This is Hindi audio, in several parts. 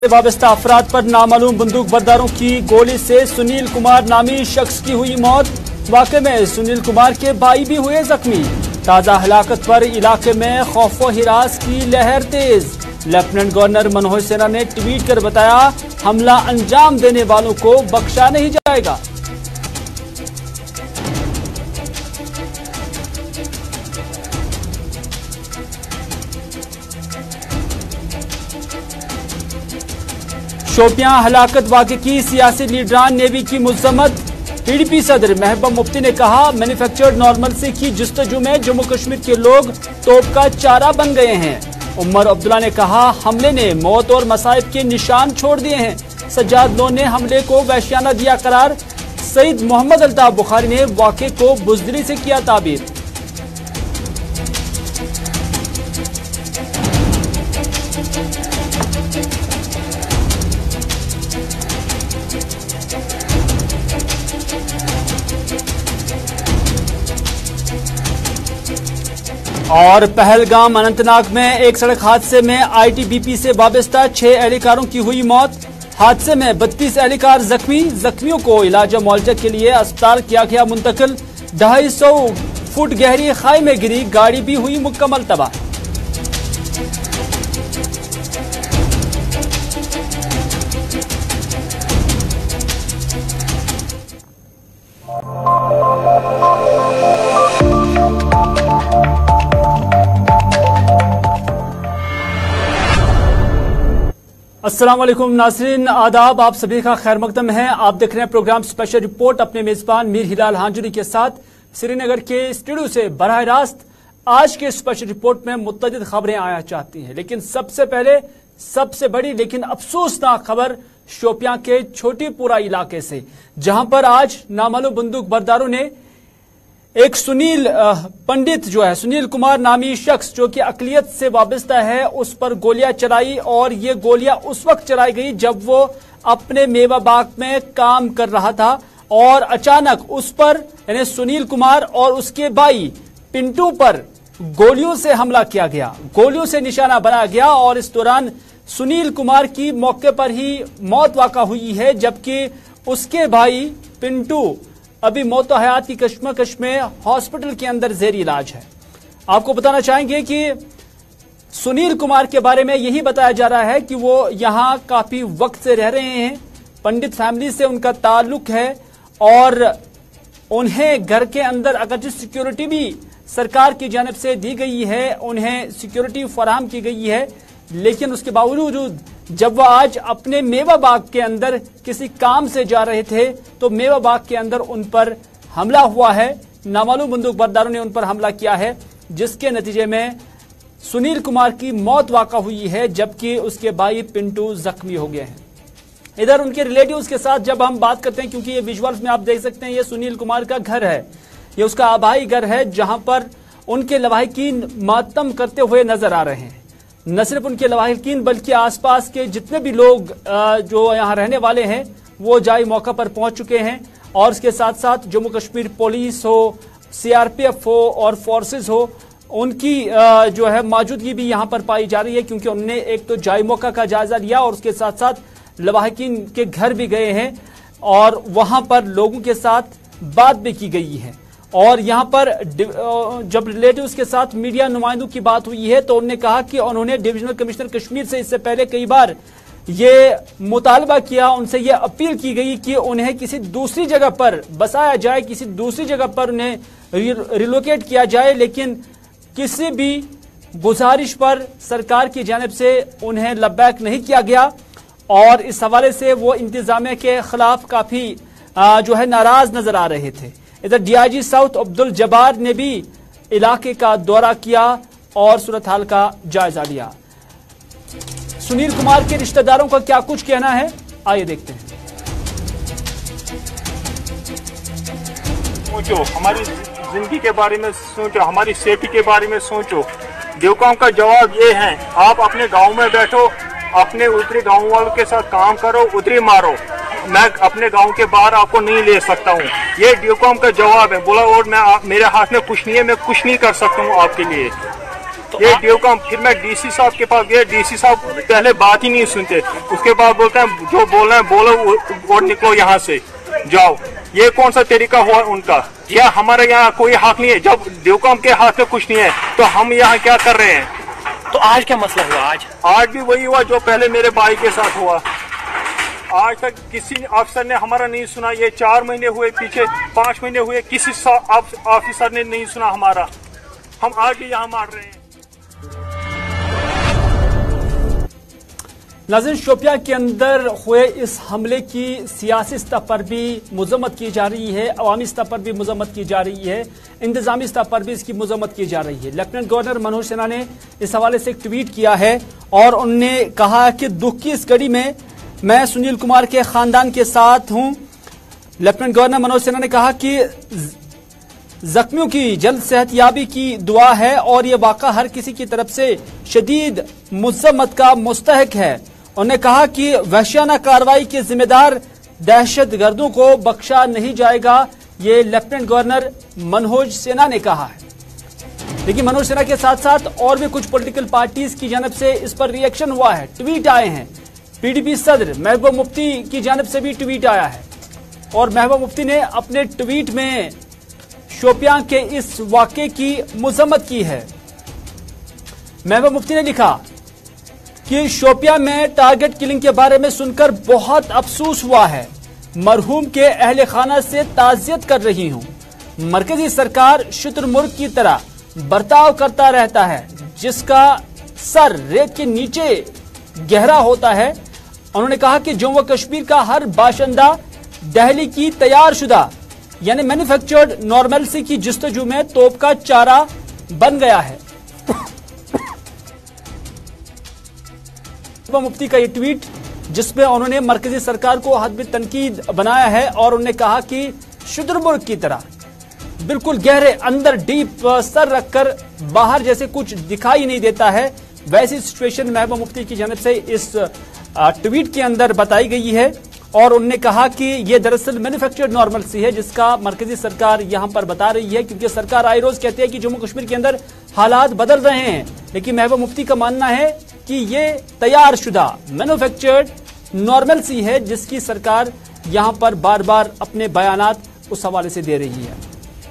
वाबस्ता अफराद पर नामालूम बंदूक बरदारों की गोली से सुनील कुमार नामी शख्स की हुई मौत। वाक़े में सुनील कुमार के भाई भी हुए जख्मी। ताज़ा हलाकत पर इलाके में खौफ व हिरास की लहर तेज। लेफ्टिनेंट गवर्नर मनोहर सिन्हा ने ट्वीट कर बताया, हमला अंजाम देने वालों को बख्शा नहीं जाएगा। शोपियां हलाकत वाक़े की सियासी लीडरान नेवी की मुज़म्मत। पीडीपी सदर महबूबा मुफ्ती ने कहा, मैन्युफैक्चर्ड नॉर्मलसी की जुस्तजू में जम्मू कश्मीर के लोग तोप का चारा बन गए हैं। उमर अब्दुल्ला ने कहा, हमले ने मौत और मसाइब के निशान छोड़ दिए हैं। सज्जाद लोन ने हमले को वहशियाना दिया करार। सईद मोहम्मद अल्ताफ बुखारी ने वाक़े को बुज़दिली से किया ताबीर। और पहलगाम अनंतनाग में एक सड़क हादसे में आईटीबीपी से वाबस्ता 6 एहलकारों की हुई मौत। हादसे में 32 एहलकार जख्मी। जख्मियों को इलाज मुआवजा के लिए अस्पताल किया गया मुंतकिल। 250 फुट गहरी खाई में गिरी गाड़ी भी हुई मुकम्मल तबाह। अस्सलाम वालेकुम नाज़रीन, आदाब, आप सभी का खैर मकदम है। आप देख रहे हैं प्रोग्राम स्पेशल रिपोर्ट अपने मेजबान मीर हिलाल हांजुरी के साथ श्रीनगर के स्टूडियो से बराह रास्त। आज के स्पेशल रिपोर्ट में मुतअद्दिद खबरें आया चाहती हैं, लेकिन सबसे पहले सबसे बड़ी लेकिन अफसोसनाक खबर शोपियां के छोटीपुरा इलाके से, जहां पर आज नामालूम बंदूक बरदारों ने एक सुनील पंडित जो है, सुनील कुमार नामी शख्स जो कि अकलियत से वाबस्ता है, उस पर गोलियां चलाई। और ये गोलियां उस वक्त चलाई गई जब वो अपने मेवा बाग में काम कर रहा था और अचानक उस पर यानी सुनील कुमार और उसके भाई पिंटू पर गोलियों से हमला किया गया, गोलियों से निशाना बनाया गया। और इस दौरान सुनील कुमार की मौके पर ही मौत वाक़ा हुई है, जबकि उसके भाई पिंटू अभी मौत हयात की कश्मकश में हॉस्पिटल के अंदर जेरी इलाज है। आपको बताना चाहेंगे कि सुनील कुमार के बारे में यही बताया जा रहा है कि वो यहां काफी वक्त से रह रहे हैं, पंडित फैमिली से उनका ताल्लुक है और उन्हें घर के अंदर अगर जो सिक्योरिटी भी सरकार की जानिब से दी गई है, उन्हें सिक्योरिटी फराहम की गई है, लेकिन उसके बावजूद जब वह आज अपने मेवा बाग के अंदर किसी काम से जा रहे थे तो मेवा बाग के अंदर उन पर हमला हुआ है। नामालूम बंदूक बरदारों ने उन पर हमला किया है, जिसके नतीजे में सुनील कुमार की मौत वाक़ा हुई है, जबकि उसके भाई पिंटू जख्मी हो गए हैं। इधर उनके रिलेटिव्स के साथ जब हम बात करते हैं, क्योंकि ये विजुअल्स में आप देख सकते हैं, ये सुनील कुमार का घर है, ये उसका आबाई घर है, जहां पर उनके लवाहिकीन मातम करते हुए नजर आ रहे हैं। न सिर्फ उनके लवाहिकीन बल्कि आसपास के जितने भी लोग जो यहाँ रहने वाले हैं वो जाई मौका पर पहुंच चुके हैं। और इसके साथ साथ जम्मू कश्मीर पुलिस हो, सीआरपीएफ हो और फोर्सेस हो, उनकी जो है मौजूदगी भी यहाँ पर पाई जा रही है, क्योंकि उन्होंने एक तो जाई मौका का जायजा लिया और उसके साथ साथ लवाहिकीन के घर भी गए हैं और वहां पर लोगों के साथ बात भी की गई है। और यहां पर जब रिलेटिव्स के साथ मीडिया नुमाइंदों की बात हुई है तो उन्होंने कहा कि उन्होंने डिविजनल कमिश्नर कश्मीर से इससे पहले कई बार ये मुतालबा किया, उनसे ये अपील की गई कि उन्हें किसी दूसरी जगह पर बसाया जाए, किसी दूसरी जगह पर उन्हें रिलोकेट किया जाए, लेकिन किसी भी गुजारिश पर सरकार की जानिब से उन्हें लब्बैक नहीं किया गया। और इस हवाले से वो इंतजामिया के खिलाफ काफी जो है नाराज नजर आ रहे थे। इधर डीआईजी साउथ अब्दुल जब्बार ने भी इलाके का दौरा किया और सूरत हाल का जायजा लिया। सुनील कुमार के रिश्तेदारों का क्या कुछ कहना है, आइए देखते हैं। सोचो, हमारी जिंदगी के बारे में सोचो, हमारी सेफ्टी के बारे में सोचो। देवकाओं का जवाब ये है, आप अपने गांव में बैठो, अपने उतरे गांव वालों के साथ काम करो, उतरे मारो। मैं अपने गांव के बाहर आपको नहीं ले सकता हूँ, ये ड्यूकॉम का जवाब है। बोला और मैं मेरे हाथ में कुछ नहीं है, मैं कुछ नहीं कर सकता हूँ आपके लिए। ये ड्यूकॉम। फिर मैं डीसी साहब के पास गया, डीसी साहब पहले बात ही नहीं सुनते, उसके बाद बोलते हैं जो बोलना है बोलो और निकलो यहाँ से जाओ। ये कौन सा तरीका हुआ उनका? या हमारे यहाँ कोई हक नहीं है? जब ड्यूकॉम के हाथ में कुछ नहीं है तो हम यहाँ क्या कर रहे हैं? तो आज क्या मसला हुआ? आज भी वही हुआ जो पहले मेरे भाई के साथ हुआ। आज तक किसी अफसर ने हमारा नहीं सुना। ये 4 महीने हुए, पीछे 5 महीने हुए, किसी ऑफिसर ने नहीं सुना हमारा। हम आज भी यहाँ मार रहे हैं। नाज़रीन, शोपियां के अंदर हुए इस हमले की सियासी स्तर पर भी मजम्मत की जा रही है, अवामी स्तर पर भी मजम्मत की जा रही है, इंतजामी स्तर पर भी इसकी मजम्मत की जा रही है। लेफ्टिनेंट गवर्नर मनोज सिन्हा ने इस हवाले से एक ट्वीट किया है और उन्होंने कहा कि दुख की इस घड़ी में मैं सुनील कुमार के खानदान के साथ हूं। लेफ्टिनेंट गवर्नर मनोज सिन्हा ने कहा कि जख्मियों की जल्द सेहतयाबी की दुआ है और ये वाक़ा हर किसी की तरफ से शदीद मजम्मत का मुस्तहक है। उन्होंने कहा कि वहशियाना कार्रवाई के जिम्मेदार दहशतगर्दों को बख्शा नहीं जाएगा। ये लेफ्टिनेंट गवर्नर मनोज सिन्हा ने कहा है। लेकिन मनोज सिन्हा के साथ साथ और भी कुछ पॉलिटिकल पार्टीज की जानब से इस पर रिएक्शन हुआ है, ट्वीट आए हैं। पीडीपी सदर महबूबा मुफ्ती की जानब से भी ट्वीट आया है और महबूबा मुफ्ती ने अपने ट्वीट में शोपियां के इस वाक़े की मजम्मत की है। महबूबा मुफ्ती ने लिखा कि शोपियां में टारगेट किलिंग के बारे में सुनकर बहुत अफसोस हुआ है। मरहूम के अहले खाना से ताज़ियत कर रही हूं। मरकजी सरकार शुतुरमुर्ग की तरह बर्ताव करता रहता है जिसका सर रेत के नीचे गहरा होता है। उन्होंने कहा कि जम्मू कश्मीर का हर बाशिंदा दिल्ली की तैयारशुदा यानी मैन्युफैक्चर्ड नॉर्मलसी की जस्तजू में तोप का चारा बन गया है। मुफ्ती का ये ट्वीट जिसमें उन्होंने मरकजी सरकार को हद में तनकीद बनाया है और उन्होंने कहा कि शुतुरमुर्ग की तरह बिल्कुल गहरे अंदर डीप सर रखकर बाहर जैसे कुछ दिखाई नहीं देता है, वैसी सिचुएशन महबूबा मुफ्ती की जानब से इस ट्वीट के अंदर बताई गई है। और उन्होंने कहा कि यह दरअसल मैन्युफैक्चर्ड नॉर्मलसी है जिसका मरकजी सरकार यहां पर बता रही है, क्योंकि सरकार आए रोज कहती है कि जम्मू कश्मीर के अंदर हालात बदल रहे हैं, लेकिन महबूबा मुफ्ती का मानना है कि ये तैयारशुदा मैन्युफैक्चर्ड नॉर्मलसी है जिसकी सरकार यहां पर बार बार अपने बयानात उस हवाले से दे रही है।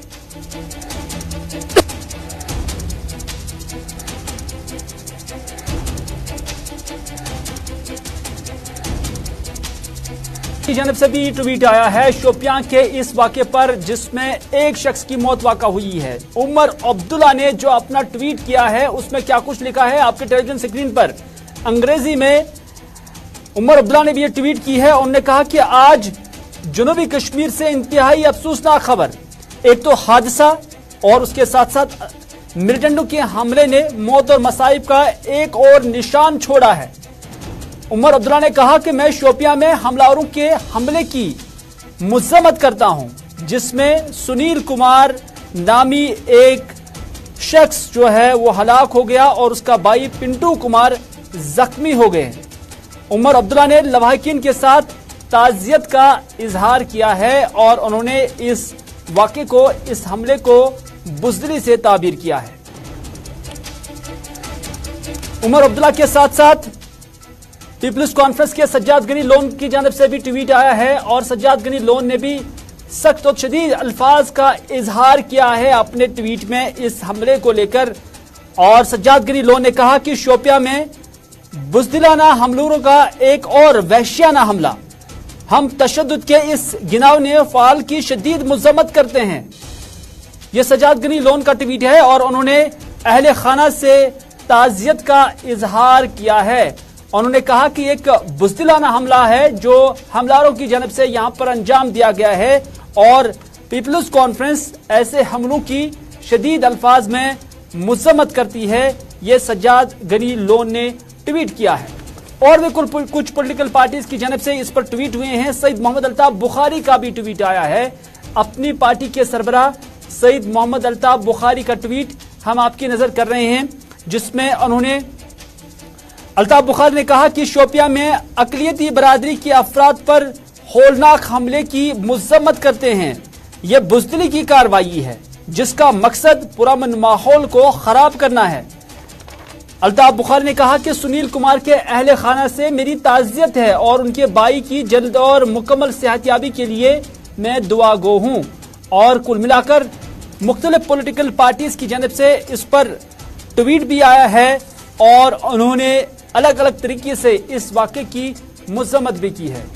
की जानब से भी ट्वीट आया है शोपियां के इस वाक़े पर जिसमें एक शख्स की मौत वाक़ा हुई है। उमर अब्दुल्ला ने जो अपना ट्वीट किया है उसमें क्या कुछ लिखा है आपके टेलीविजन स्क्रीन पर। अंग्रेजी में उमर अब्दुल्ला ने भी ये ट्वीट की है। उन्होंने कहा कि आज जनूबी कश्मीर से इंतहाई अफसोसनाक खबर, एक तो हादसा और उसके साथ साथ मिलिटेंटों के हमले ने मौत और मसाइब का एक और निशान छोड़ा है। उमर अब्दुल्ला ने कहा कि मैं शोपियां में हमलावरों के हमले की मजम्मत करता हूं जिसमें सुनील कुमार नामी एक शख्स जो है वो हलाक हो गया और उसका भाई पिंटू कुमार जख्मी हो गए। उमर अब्दुल्ला ने लवाहिकीन के साथ ताज़ियत का इजहार किया है और उन्होंने इस वाक़े को, इस हमले को बुज़दिली से ताबीर किया है। उमर अब्दुल्ला के साथ साथ पीपल्स कॉन्फ्रेंस के सज्जाद गनी लोन की जानब से भी ट्वीट आया है और सज्जाद गनी लोन ने भी सख्त और शदीद अल्फाज का इजहार किया है अपने ट्वीट में इस हमले को लेकर। और सज्जाद गनी लोन ने कहा कि शोपियां में बुज़दिलाना हमलों का एक और वहशियाना हमला, हम तशद्दुद के इस घिनौने फ़ाल की शदीद मजम्मत करते हैं। यह सज्जाद गनी लोन का ट्वीट है और उन्होंने अहले खाना से ताज़ियत का इजहार किया है। उन्होंने कहा कि एक बुज़दिलाना हमला है जो हमलावरों की जानब से यहां पर अंजाम दिया गया है और पीपल्स कॉन्फ्रेंस ऐसे हमलों की शदीद अल्फाज में मजम्मत करती है। ये सज्जाद गनी लोन ने ट्वीट किया है। और भी कुछ पॉलिटिकल पार्टीज की जानब से इस पर ट्वीट हुए हैं। सईद मोहम्मद अल्ताफ बुखारी का भी ट्वीट आया है। अपनी पार्टी के सरबराह सईद मोहम्मद अल्ताफ बुखारी का ट्वीट हम आपकी नजर कर रहे हैं जिसमें उन्होंने अल्ताफ बुखारी ने कहा कि शोपियां में अकलियती बरादरी के अफराद पर होलनाक हमले की मजम्मत करते हैं। यह बुज़दिली की कार्रवाई है जिसका मकसद पुरअमन माहौल को खराब करना है। अल्ताफ बुखारी ने कहा कि सुनील कुमार के अहले खाना से मेरी ताज़ियत है और उनके भाई की जल्द और मुकम्मल सेहतयाबी के लिए मैं दुआगो हूं। और कुल मिलाकर मुख्तलिफ पॉलिटिकल पार्टीज की जानिब से इस पर ट्वीट भी आया है और उन्होंने अलग अलग तरीके से इस वाक़े की मज़म्मत भी की है।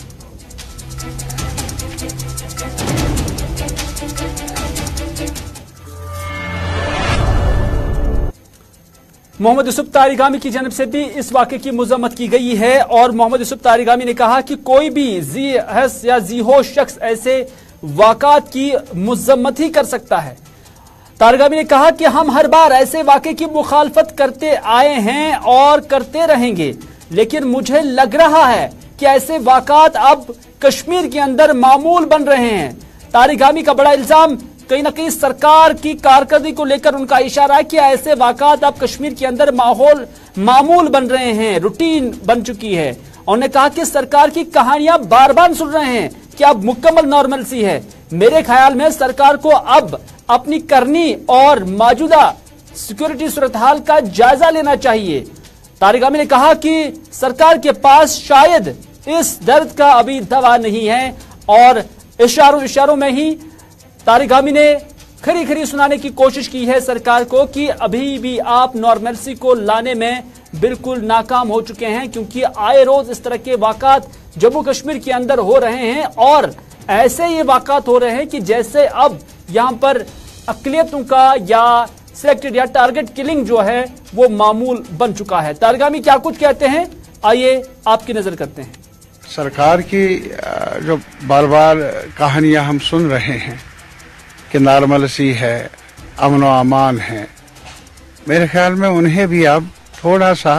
मोहम्मद यूसुफ तारिगामी की जानिब से भी इस वाक़े की मज़म्मत की गई है और मोहम्मद यूसुफ तारिगामी ने कहा कि कोई भी जी हस या जी हो शख्स ऐसे वाक़ात की मज़म्मत ही कर सकता है। तारिगामी ने कहा कि हम हर बार ऐसे वाक़े की मुखालफत करते आए हैं और करते रहेंगे, लेकिन मुझे लग रहा है कि ऐसे वाक़ात अब कश्मीर के अंदर मामूल बन रहे हैं। तारिगामी का बड़ा इल्जाम कहीं ना कहीं सरकार की कारकर्दगी को लेकर उनका इशारा है कि ऐसे वाक़ात अब कश्मीर के अंदर मामूल बन रहे हैं, रूटीन बन चुकी है। उन्होंने कहा कि सरकार की कहानियां बार बार सुन रहे हैं कि अब मुकम्मल नॉर्मलसी है। मेरे ख्याल में सरकार को अब अपनी करनी और मौजूदा सिक्योरिटी सूरत हाल का जायजा लेना चाहिए। तारिगामी ने कहा कि सरकार के पास शायद इस दर्द का अभी दवा नहीं है और इशारों में ही तारिगामी ने खरी खरी सुनाने की कोशिश की है सरकार को कि अभी भी आप नॉर्मलसी को लाने में बिल्कुल नाकाम हो चुके हैं, क्योंकि आए रोज इस तरह के वाक़ात जम्मू कश्मीर के अंदर हो रहे हैं और ऐसे ये वाक़ात हो रहे हैं कि जैसे अब यहाँ पर अक़लियतों का या सिलेक्टेड या टारगेट किलिंग जो है वो मामूल बन चुका है। तारिगामी क्या कुछ कहते हैं, आइए आपकी नजर करते हैं। सरकार की जो बार बार कहानियां हम सुन रहे हैं कि नॉर्मलसी है, अमन व अमान है, मेरे ख्याल में उन्हें भी अब थोड़ा सा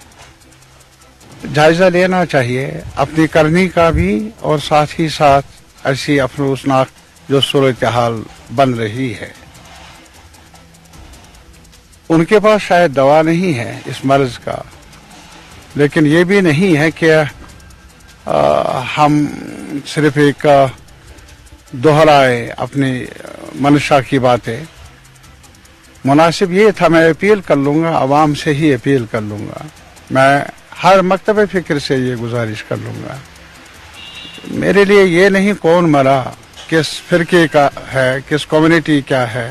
जायजा लेना चाहिए अपनी करनी का भी और साथ ही साथ ऐसी अफसोसनाक जो सूरत हाल बन रही है। उनके पास शायद दवा नहीं है इस मर्ज का, लेकिन ये भी नहीं है कि हम सिर्फ एक दोहराए अपनी मंशा की बातें। मुनासिब ये था, मैं अपील कर लूंगा, आवाम से ही अपील कर लूंगा, मैं हर मकतब फिक्र से ये गुजारिश कर लूंगा। मेरे लिए ये नहीं कौन मरा, किस फिरके का है, किस कम्युनिटी क्या है,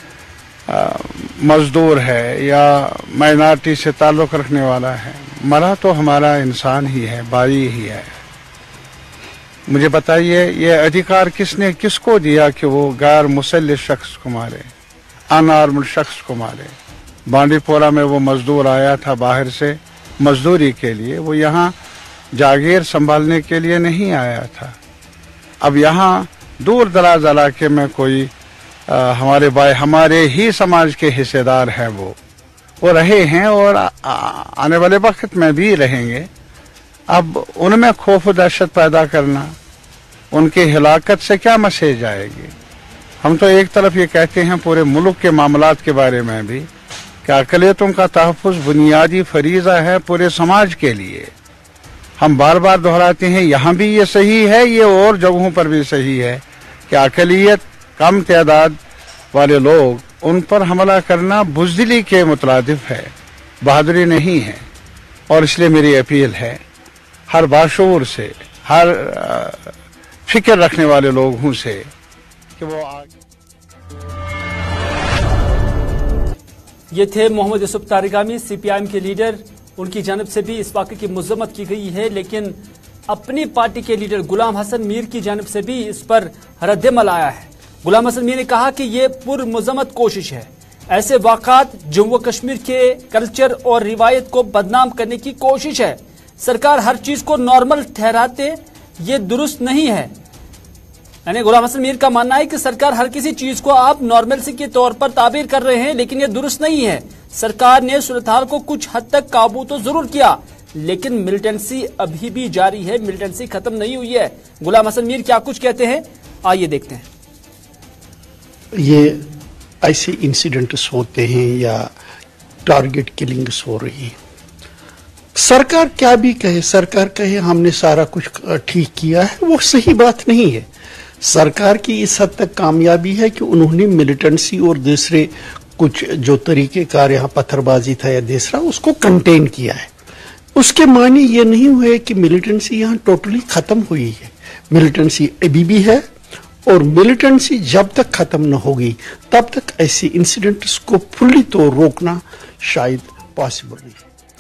मजदूर है या माइनॉरिटी से ताल्लुक़ रखने वाला है, मरा तो हमारा इंसान ही है, भाई ही है। मुझे बताइए ये अधिकार किसने किसको दिया कि वो गैर मुसल्लिह शख्स को मारे, अनआर्म्ड शख्स को मारे। बांडीपोरा में वो मजदूर आया था बाहर से मजदूरी के लिए, वो यहाँ जागीर संभालने के लिए नहीं आया था। अब यहाँ दूर दराज इलाके में कोई हमारे भाई, हमारे ही समाज के हिस्सेदार हैं, वो रहे हैं और आने वाले वक्त में भी रहेंगे। अब उनमें खौफ दहशत पैदा करना, उनकी हिलाकत से क्या मैसेज आएगी। हम तो एक तरफ ये कहते हैं पूरे मुल्क के मामलात के बारे में भी कि अक़लियतों का तहफ़्फ़ुज़ बुनियादी फरीज़ा है पूरे समाज के लिए। हम बार बार दोहराते हैं, यहाँ भी ये सही है, ये और जगहों पर भी सही है कि अक़लियत कम तादाद वाले लोग, उन पर हमला करना बुज़दिली के मुतरादिफ है, बहादुरी नहीं है। और इसलिए मेरी अपील है हर बाशऊर से, हर फिक्र रखने वाले लोगों से कि वो ये थे मोहम्मद यूसुफ तारिगामी, CPIM के लीडर। उनकी जानिब से भी इस वाक़े की मज़म्मत की गई है, लेकिन अपनी पार्टी के लीडर गुलाम हसन मीर की जानिब से भी इस पर रद्द-ए-अमल आया है। गुलाम हसन मीर ने कहा कि ये पुरमज़म्मत कोशिश है, ऐसे वाक़ात जम्मू कश्मीर के कल्चर और रिवायत को बदनाम करने की कोशिश है। सरकार हर चीज को नॉर्मल ठहराते ये दुरुस्त नहीं है। यानी गुलाम हसन मीर का मानना है कि सरकार हर किसी चीज को आप नॉर्मलसी के तौर पर ताबीर कर रहे हैं, लेकिन ये दुरुस्त नहीं है। सरकार ने सूरत हाल को कुछ हद तक काबू तो जरूर किया, लेकिन मिलिटेंसी अभी भी जारी है, मिलिटेंसी खत्म नहीं हुई है। गुलाम हसन मीर क्या कुछ कहते हैं, आइए देखते हैं। ये ऐसे इंसिडेंट्स होते हैं या टारगेट किलिंग्स हो रही है, सरकार क्या भी कहे, सरकार कहे हमने सारा कुछ ठीक किया है, वो सही बात नहीं है। सरकार की इस हद तक कामयाबी है कि उन्होंने मिलिटेंसी और दूसरे कुछ जो तरीकेकार यहाँ पत्थरबाजी था या दूसरा उसको कंटेन किया है। उसके माने ये नहीं हुए कि मिलिटेंसी यहाँ टोटली खत्म हुई है। मिलिटेंसी अभी भी है और मिलिटेंसी जब तक खत्म न होगी तब तक ऐसी इंसिडेंट्स को फुल्ली तो रोकना शायद पॉसिबल नहीं।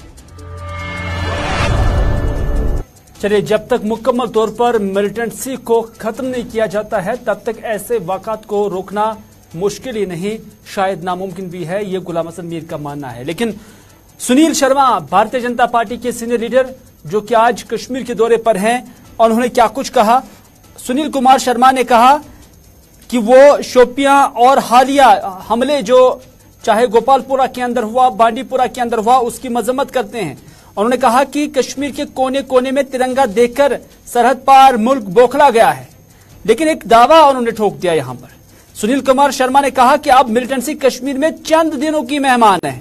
चलिए, जब तक मुकम्मल तौर पर मिलिटेंसी को खत्म नहीं किया जाता है तब तक ऐसे वाक़ात को रोकना मुश्किल ही नहीं, शायद नामुमकिन भी है, ये गुलाम हसन मीर का मानना है। लेकिन सुनील शर्मा, भारतीय जनता पार्टी के सीनियर लीडर जो कि आज कश्मीर के दौरे पर हैं, उन्होंने क्या कुछ कहा। सुनील कुमार शर्मा ने कहा कि वो शोपियां और हालिया हमले जो चाहे गोपालपुरा के अंदर हुआ, बांडीपुरा के अंदर हुआ, उसकी मजम्मत करते हैं। उन्होंने कहा कि कश्मीर के कोने कोने में तिरंगा देखकर सरहद पार मुल्क बौखला गया है। लेकिन एक दावा उन्होंने ठोक दिया यहां पर। सुनील कुमार शर्मा ने कहा कि अब मिलिटेंसी कश्मीर में चंद दिनों की मेहमान है।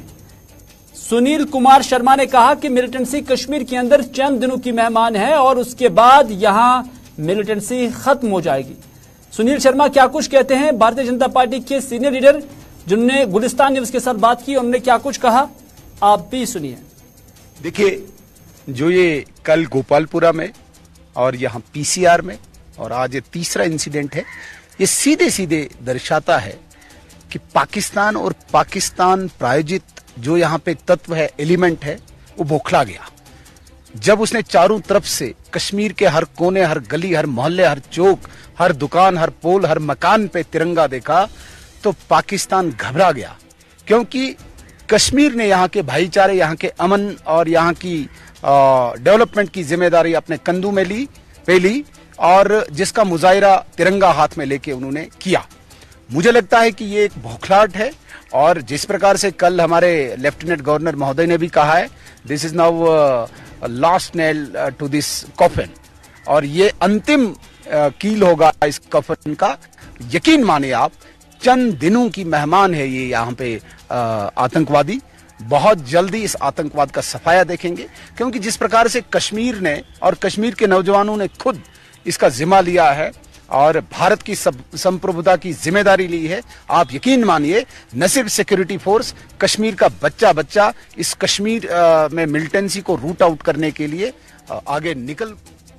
सुनील कुमार शर्मा ने कहा कि मिलिटेंसी कश्मीर के अंदर चंद दिनों की मेहमान है और उसके बाद यहां मिलिटेंसी खत्म हो जाएगी। सुनील शर्मा क्या कुछ कहते हैं, भारतीय जनता पार्टी के सीनियर लीडर जिन्होंने गुलिस्तान न्यूज के साथ बात की, उन्होंने क्या कुछ कहा, आप भी सुनिए। देखिए, जो ये कल गोपालपुरा में और यहाँ पीसीआर में और आज ये तीसरा इंसिडेंट है, ये सीधे सीधे दर्शाता है कि पाकिस्तान और पाकिस्तान प्रायोजित जो यहाँ पे तत्व है, एलिमेंट है, वो बौखला गया। जब उसने चारों तरफ से कश्मीर के हर कोने, हर गली, हर मोहल्ले, हर चौक, हर दुकान, हर पोल, हर मकान पे तिरंगा देखा तो पाकिस्तान घबरा गया, क्योंकि कश्मीर ने यहाँ के भाईचारे, यहाँ के अमन और यहाँ की डेवलपमेंट की जिम्मेदारी अपने कंधों में ली और जिसका मुजाहिरा तिरंगा हाथ में लेके उन्होंने किया। मुझे लगता है कि ये एक बौखलाहट है और जिस प्रकार से कल हमारे लेफ्टिनेंट गवर्नर महोदय ने भी कहा है, this is now last nail to this coffin, और ये अंतिम कील होगा इस कॉफिन का। यकीन मानिए आप, चंद दिनों की मेहमान है ये यहाँ पे आतंकवादी। बहुत जल्दी इस आतंकवाद का सफाया देखेंगे, क्योंकि जिस प्रकार से कश्मीर ने और कश्मीर के नौजवानों ने खुद इसका जिम्मा लिया है और भारत की संप्रभुता की जिम्मेदारी ली है, आप यकीन मानिए न सिर्फ सिक्योरिटी फोर्स, कश्मीर का बच्चा इस कश्मीर में मिलिटेंसी को रूट आउट करने के लिए आगे निकल।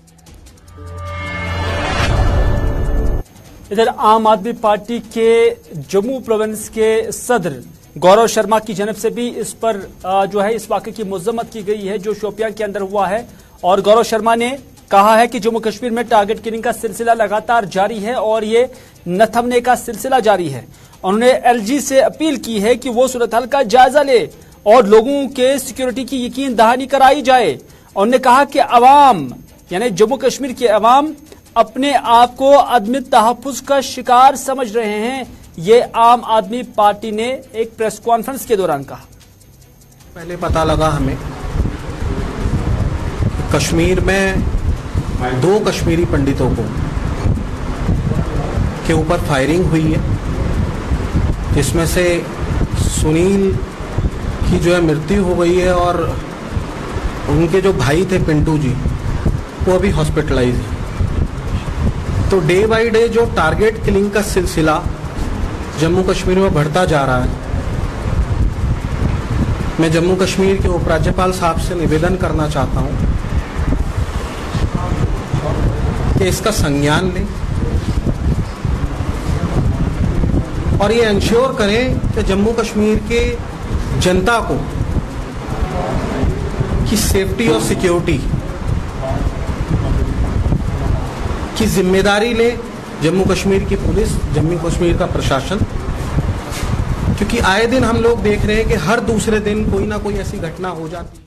इधर आम आदमी पार्टी के जम्मू प्रोविंस के सदर गौरव शर्मा की जानब से भी इस पर जो है इस वाक़े की मजम्मत की गई है जो शोपियां के अंदर हुआ है। और गौरव शर्मा ने कहा है कि जम्मू कश्मीर में टारगेट किलिंग का सिलसिला लगातार जारी है और ये न थमने का सिलसिला जारी है। उन्होंने एलजी से अपील की है कि वो सूरत हाल का जायजा ले और लोगों के सिक्योरिटी की यकीन दहानी कराई जाए। उन्होंने कहा कि अवाम यानी जम्मू कश्मीर के अवाम अपने आप को अदम तहफ्फुज का शिकार समझ रहे हैं, ये आम आदमी पार्टी ने एक प्रेस कॉन्फ्रेंस के दौरान कहा। पहले पता लगा हमें कश्मीर में 2 कश्मीरी पंडितों को के ऊपर फायरिंग हुई है, जिसमें से सुनील की जो है मृत्यु हो गई है और उनके जो भाई थे पिंटू जी, वो अभी हॉस्पिटलाइज है। तो डे बाय डे जो टारगेट किलिंग का सिलसिला जम्मू कश्मीर में बढ़ता जा रहा है, मैं जम्मू कश्मीर के उपराज्यपाल साहब से निवेदन करना चाहता हूं कि इसका संज्ञान लें और ये इंश्योर करें कि जम्मू कश्मीर के जनता को की सेफ्टी और सिक्योरिटी की जिम्मेदारी ले जम्मू कश्मीर की पुलिस, जम्मू कश्मीर का प्रशासन, क्योंकि आए दिन हम लोग देख रहे हैं कि हर दूसरे दिन कोई ना कोई ऐसी घटना हो जाती है।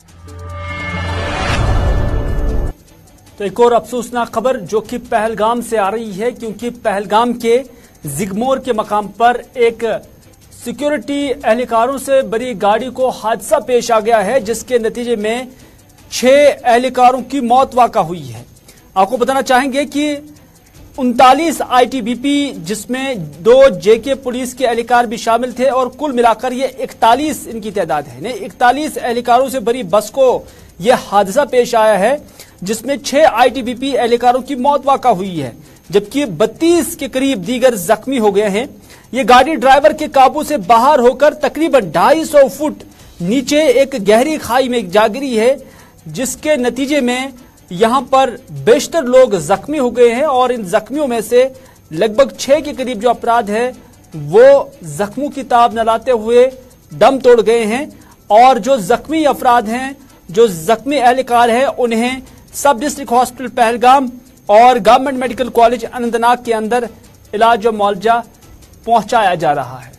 तो एक और अफसोसनाक खबर जो कि पहलगाम से आ रही है, क्योंकि पहलगाम के जिगमोर के मकाम पर एक सिक्योरिटी एहलकारों से बड़ी गाड़ी को हादसा पेश आ गया है, जिसके नतीजे में 6 एहलकारों की मौत वाक़ा हुई है। आपको बताना चाहेंगे कि 39 आईटीबीपी जिसमें 2 जेके पुलिस के एहलकार भी शामिल थे और कुल मिलाकर ये 41 इनकी तादाद है। 41 एहलकारों से भरी बस को यह हादसा पेश आया है, जिसमें 6 आईटीबीपी एहलकारों की मौत वाक़ा हुई है, जबकि 32 के करीब दीगर जख्मी हो गए हैं। ये गाड़ी ड्राइवर के काबू से बाहर होकर तकरीबन 250 फुट नीचे एक गहरी खाई में जा गिरी है, जिसके नतीजे में यहां पर बेशतर लोग जख्मी हो गए हैं और इन जख्मियों में से लगभग 6 के करीब जो अपराध है वो जख्मों की ताब न लाते हुए दम तोड़ गए हैं और जो जख्मी अफराद हैं, जो जख्मी एहलकार हैं, उन्हें सब डिस्ट्रिक्ट हॉस्पिटल पहलगाम और गवर्नमेंट मेडिकल कॉलेज अनंतनाग के अंदर इलाज और मुआवजा पहुंचाया जा रहा है।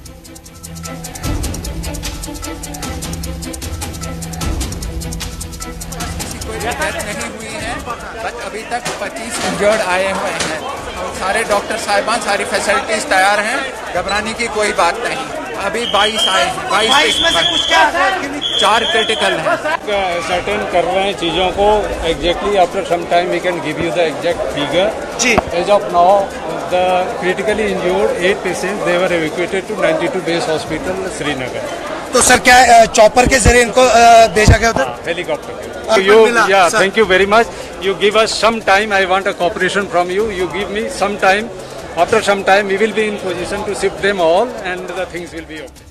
डेथ नहीं हुई है, बट अभी तक 25 इंजर्ड आए हुए हैं। सारे डॉक्टर साहिबान, सारी फैसिलिटीज तैयार हैं, घबराने की कोई बात नहीं। अभी 22 आए हैं, 22 में से कुछ क्या है? 4 क्रिटिकल हैं। सर्टेन कर रहे हैं चीज़ों को exactly. After some time we can give you the exact figure. जी, as of now the critically injured 8 patients they were evacuated to 92 base hospital Srinagar. तो सर क्या चॉपर के जरिए इनको भेजा गया था? Helicopter. Thank you very much. You give us some time. I want a cooperation from you. You give me some time. After some time, we will be in position to shift them all, and the things will be okay.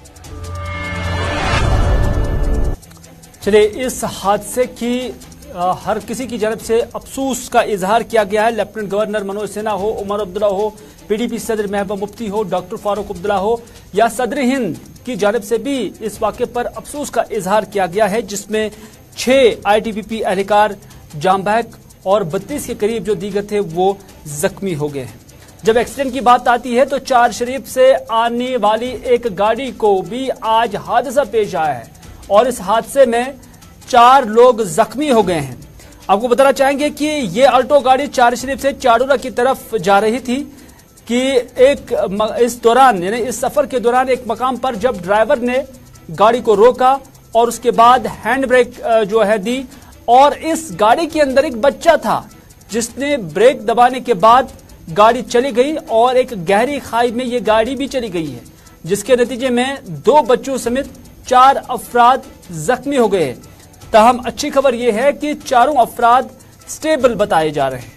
चलिए, इस हादसे की हर किसी की जानब से अफसोस का इजहार किया गया है। लेफ्टिनेंट गवर्नर मनोज सिन्हा हो, उमर अब्दुल्ला हो, पीडीपी सदर महबूबा मुफ्ती हो, डॉक्टर फारूक अब्दुल्ला हो या सदर हिंद की जानब से भी इस वाक़े पर अफसोस का इजहार किया गया है, जिसमें 6 आईटीबीपी एहलकार जाम बहक और 32 के करीब जो दीगर थे वो जख्मी हो गए हैं। जब एक्सीडेंट की बात आती है तो 4 शरीफ से आने वाली एक गाड़ी को भी आज हादसा पेश आया है और इस हादसे में 4 लोग जख्मी हो गए हैं। आपको बताना चाहेंगे कि ये अल्टो गाड़ी 4 शरीफ से चाडोरा की तरफ जा रही थी कि इस दौरान यानी इस सफर के दौरान एक मकाम पर जब ड्राइवर ने गाड़ी को रोका और उसके बाद हैंड ब्रेक जो है दी और इस गाड़ी के अंदर एक बच्चा था जिसने ब्रेक दबाने के बाद गाड़ी चली गई और एक गहरी खाई में ये गाड़ी भी चली गई है, जिसके नतीजे में 2 बच्चों समेत 4 अफराद जख्मी हो गए। ताहम अच्छी खबर यह है कि चारों अफराद स्टेबल बताए जा रहे हैं।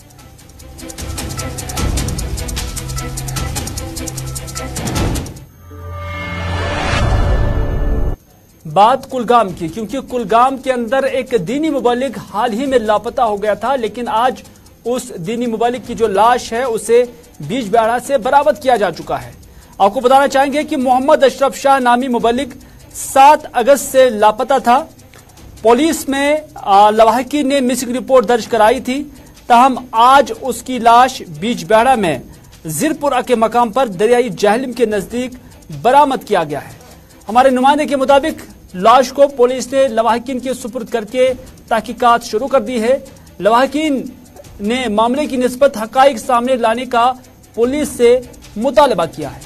बात कुलगाम की, क्योंकि कुलगाम के अंदर एक दीनी मुबल्लिग हाल ही में लापता हो गया था, लेकिन आज उस दीनी मुबल्लिग की जो लाश है उसे बीजबिहाड़ा से बरामद किया जा चुका है। आपको बताना चाहेंगे कि मोहम्मद अशरफ शाह नामी मुबल्लिग 7 अगस्त से लापता था। पुलिस में लवाहकी ने मिसिंग रिपोर्ट दर्ज कराई थी, ताहम आज उसकी लाश बीजबिहाड़ा में जिरपुरा के मकाम पर दरियाई जहलिम के नजदीक बरामद किया गया है। हमारे नुमाइंदे के मुताबिक लाश को पुलिस ने लवाहकीन के सुपुर्द करके तहकीकात शुरू कर दी है। लवाहकीन ने मामले की निस्बत हकाइक सामने लाने का पुलिस से मुतालबा किया है।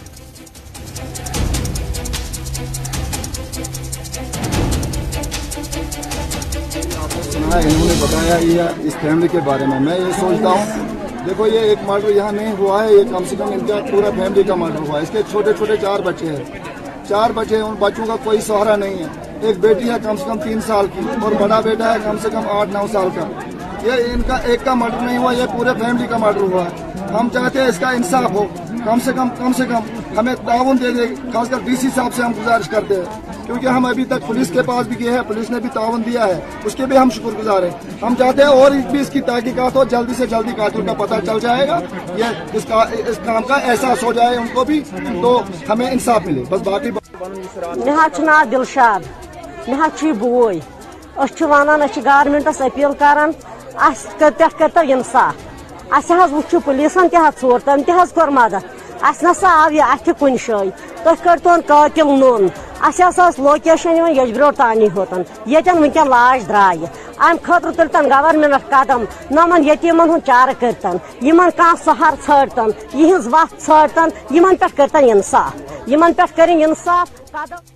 इन्होंने बताया ये इस फैमिली के बारे में, मैं ये सोचता हूँ देखो ये एक मर्डर यहाँ नहीं हुआ है, ये कम से कम इनका पूरा फैमिली का मर्डर हुआ है। इसके छोटे छोटे 4 बच्चे हैं, 4 बच्चे, उन बच्चों का कोई सहारा नहीं है। एक बेटी है कम से कम 3 साल की और बड़ा बेटा है कम से कम 8-9 साल का। ये इनका एक का मर्डर नहीं हुआ, ये पूरे फैमिली का मर्डर हुआ है। हम चाहते हैं इसका इंसाफ हो, कम से कम हमें ताउन दे दे। खासकर डीसी साहब से हम गुजारिश करते हैं, क्योंकि हम अभी तक पुलिस के पास भी गए हैं, पुलिस ने भी ताउन दिया है, उसके भी हम शुक्रगुजार हैं। हम चाहते हैं और भी इसकी तहकीकात हो, जल्दी से जल्दी कातिल का पता चल जाएगा, ये इस काम का एहसास हो जाए उनको भी, तो हमें इंसाफ मिले। बस बाकी ना दिलशाद ना बोय वन गवर्नमेंटस अपील करान कर इंसाफ। वो पुलिसन तोर तम तोर मदद, नसा आव यह अथ कुन शाय तुम करोन कातिल नोन। लोकेशन यजब्रो तानी होतन यन वनकन लाश द्राय अम खतर तुलतन गवर्नमेंट कदम, नमन यतीमन हूं चार करतन, कह सहर छाड़तन, यहज वत छाड़तन, पे करतन इंसाफ, पे करें इंसाफ कदम।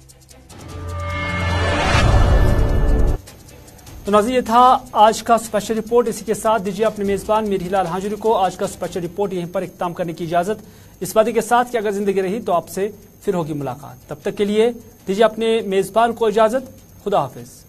तो नाज़रीन, ये था आज का स्पेशल रिपोर्ट। इसी के साथ दीजिए अपने मेजबान मीर हिलाल हांजुरी को आज का स्पेशल रिपोर्ट यहीं पर इख्तिताम करने की इजाजत, इस वादे के साथ कि अगर जिंदगी रही तो आपसे फिर होगी मुलाकात। तब तक के लिए दीजिए अपने मेजबान को इजाजत। खुदा हाफिज।